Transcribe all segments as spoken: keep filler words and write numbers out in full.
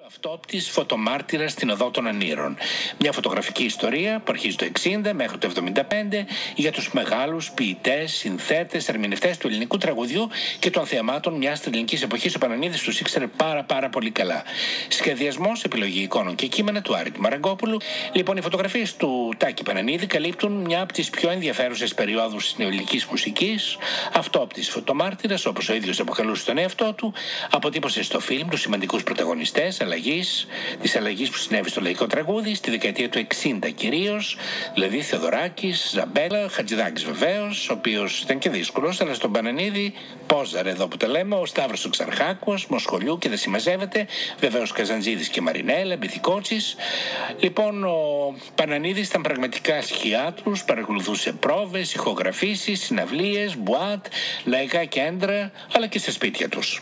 Αυτόπτης φωτομάρτυρας στην Οδό των Ανήρων. Μια φωτογραφική ιστορία που αρχίζει το εξήντα μέχρι το εβδομήντα πέντε για τους μεγάλους ποιητές, συνθέτες, ερμηνευτές του ελληνικού τραγουδιού και των θεαμάτων μιας ελληνικής εποχής. Ο Πανανίδης τους ήξερε πάρα πάρα πολύ καλά. Σχεδιασμός, επιλογή εικόνων και κείμενα του Άρη του Μαραγκόπουλου. Λοιπόν, οι φωτογραφίες του Τάκη Πανανίδη καλύπτουν μια από τις πιο ενδιαφέρουσες περιόδους της νεοελληνικής μουσικής. Αυτόπτης φωτομάρτυρας, όπως ο ίδιος αποκαλούσε τον εαυτό του, αποτύπωσε στο φιλμ τους σημαντικούς πρωταγωνιστές αλλαγής, της αλλαγής που συνέβη στο λαϊκό τραγούδι στη δεκαετία του εξήντα κυρίως, δηλαδή Θεοδωράκης, Ζαμπέλα, Χατζηδάκης βεβαίως, ο οποίος ήταν και δύσκολος, αλλά στον Πανανίδη πόζαρε εδώ που τα λέμε, ο Σταύρος ο Ξαρχάκος, Μοσχολιού και δεν συμμαζεύεται, βεβαίως Καζαντζίδης και Μαρινέλα, Μπιθικότσης. Λοιπόν, ο Πανανίδης ήταν πραγματικά σκιά τους, παρακολουθούσε πρόβες, ηχογραφήσεις, συναυλίες, μπουάτ, λαϊκά κέντρα, αλλά και σε σπίτια τους.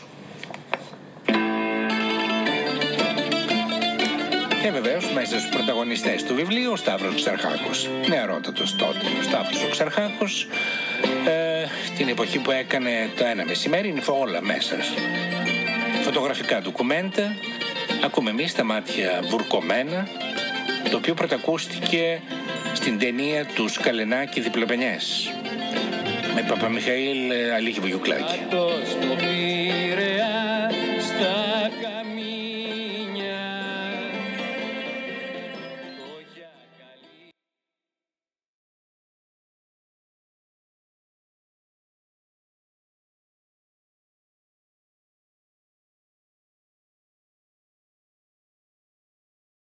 Και βεβαίως μέσα στους πρωταγωνιστές του βιβλίου ο Σταύρος Ξαρχάκος. Νεαρότατος τότε ο Σταύρος ο Ξαρχάκος, ε, την εποχή που έκανε το ένα μεσημέρι, είναι όλα μέσα. Φωτογραφικά ντοκουμέντα, ακούμε εμείς τα μάτια βουρκωμένα, το οποίο πρωτακούστηκε στην ταινία του Σκαλενάκη Διπλοπενιές με Παπαμιχαήλ Αλίκη Βουγιουκλάκη.